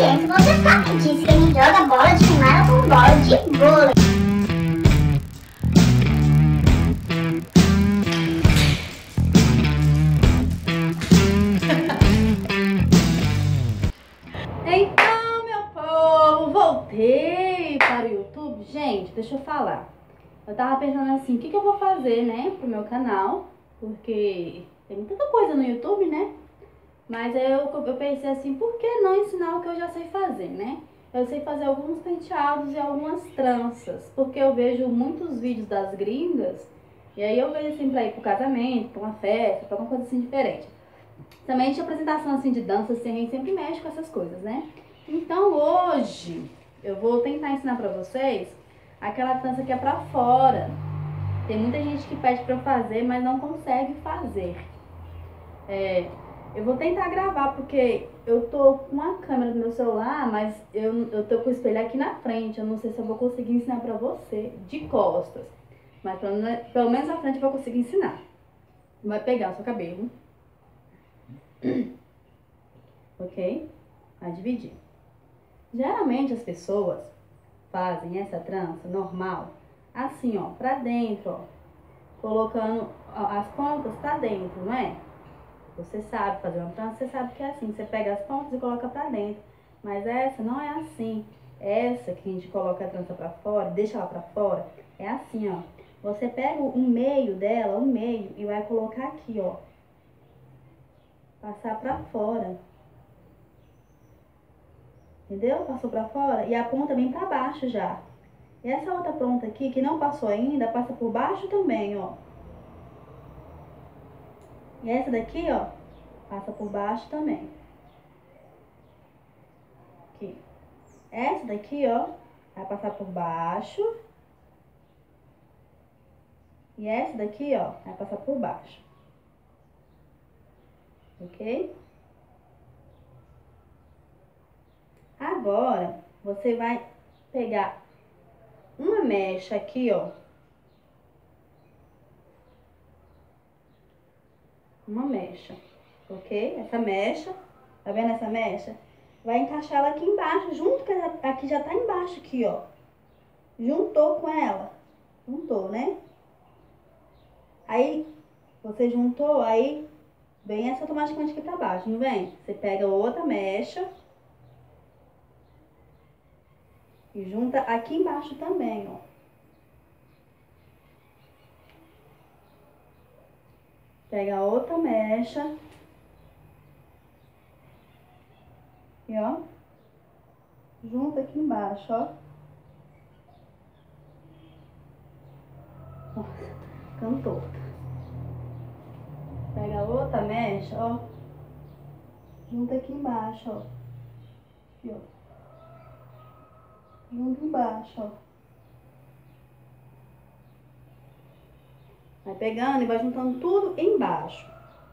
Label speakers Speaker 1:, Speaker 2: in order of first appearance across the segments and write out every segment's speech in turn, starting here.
Speaker 1: Ciência, você sabe disso, que a gente joga bola de fumada com bola de vôlei.
Speaker 2: Então, meu povo, voltei para o YouTube. Gente, deixa eu falar. Eu tava pensando assim, o que eu vou fazer, né, pro meu canal, porque tem tanta coisa no YouTube, né? Mas aí eu pensei assim, por que não ensinar o que eu já sei fazer, né? Eu sei fazer alguns penteados e algumas tranças, porque eu vejo muitos vídeos das gringas, e aí eu vejo assim pra ir pro casamento, pra uma festa, pra alguma coisa assim diferente. Também de apresentação assim de dança, assim, a gente sempre mexe com essas coisas, né? Então hoje eu vou tentar ensinar pra vocês aquela trança que é pra fora. Tem muita gente que pede pra eu fazer, mas não consegue fazer. Eu vou tentar gravar porque eu tô com uma câmera no meu celular, mas eu tô com o espelho aqui na frente. Eu não sei se eu vou conseguir ensinar pra você de costas. Mas pelo menos na frente eu vou conseguir ensinar. Vai pegar o seu cabelo. Ok? Vai dividir. Geralmente as pessoas fazem essa trança normal, assim, ó, pra dentro, ó. Colocando as pontas pra dentro, não é? Você sabe fazer uma trança, você sabe que é assim. Você pega as pontas e coloca pra dentro. Mas essa não é assim. Essa que a gente coloca a trança pra fora, deixa ela pra fora, é assim, ó. Você pega o meio dela, o meio, e vai colocar aqui, ó. Passar pra fora. Entendeu? Passou pra fora e a ponta vem pra baixo já. E essa outra ponta aqui, que não passou ainda, passa por baixo também, ó. E essa daqui, ó, passa por baixo também. Aqui. Essa daqui, ó, vai passar por baixo. E essa daqui, ó, vai passar por baixo. Ok? Agora, você vai pegar uma mecha aqui, ó. Uma mecha, ok? Essa mecha, tá vendo essa mecha? Vai encaixar ela aqui embaixo, junto com ela, aqui já tá embaixo aqui, ó. Juntou com ela. Juntou, né? Aí, você juntou, aí vem essa automaticamente aqui pra baixo, não vem? Você pega outra mecha e junta aqui embaixo também, ó. Pega outra mecha e, ó, junta aqui embaixo, ó. Nossa, cantou. Pega outra mecha, ó. Junta aqui embaixo, ó. Aqui, ó. Junta embaixo, ó. Vai pegando e vai juntando tudo embaixo.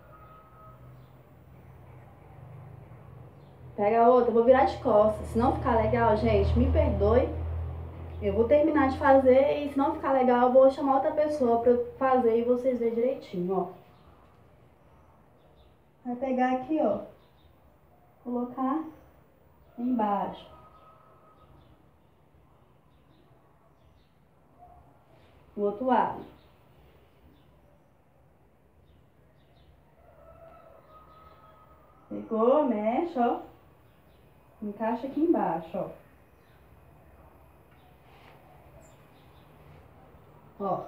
Speaker 2: Pega outra, eu vou virar de costas. Se não ficar legal, gente, me perdoe. Eu vou terminar de fazer e se não ficar legal, eu vou chamar outra pessoa pra eu fazer e vocês verem direitinho, ó. Vai pegar aqui, ó. Colocar embaixo. O outro lado. Pegou, mexe, ó. Encaixa aqui embaixo, ó. Ó.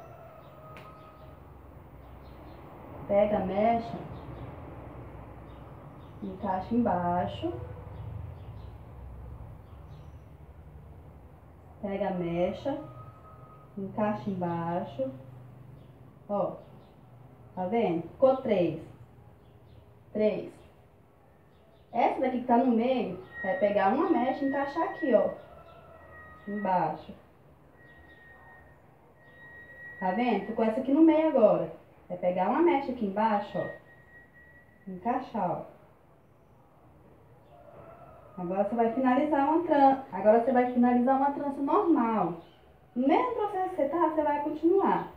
Speaker 2: Pega, mexe. Encaixa embaixo. Pega a mecha. Encaixa embaixo. Ó. Tá vendo? Ficou 3. 3. Essa daqui que tá no meio, vai pegar uma mecha e encaixar aqui, ó. Embaixo. Tá vendo? Ficou essa aqui no meio agora. Vai pegar uma mecha aqui embaixo, ó. Encaixar, ó. Agora você vai finalizar uma trança. Agora você vai finalizar uma trança normal. No mesmo processo que você tá, você vai continuar.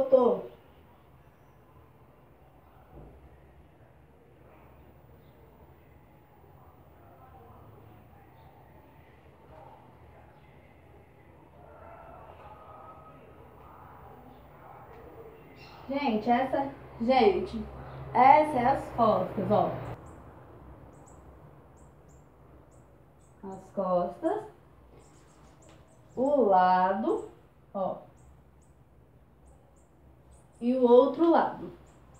Speaker 2: tô. Gente, essa é as costas, ó. As costas, o lado, ó, e o outro lado.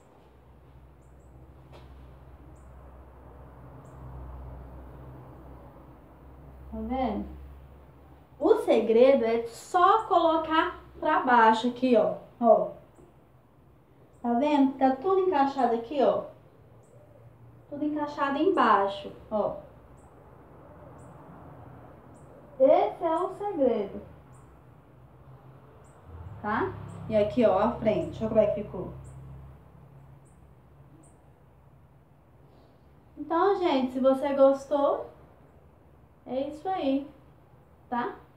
Speaker 2: Tá vendo? O segredo é só colocar pra baixo aqui, ó. Ó. Tá vendo? Tá tudo encaixado aqui, ó. Tudo encaixado embaixo, ó. Esse é o segredo. Tá? E aqui, ó, a frente. Olha como é que ficou. Então, gente, se você gostou, é isso aí, tá?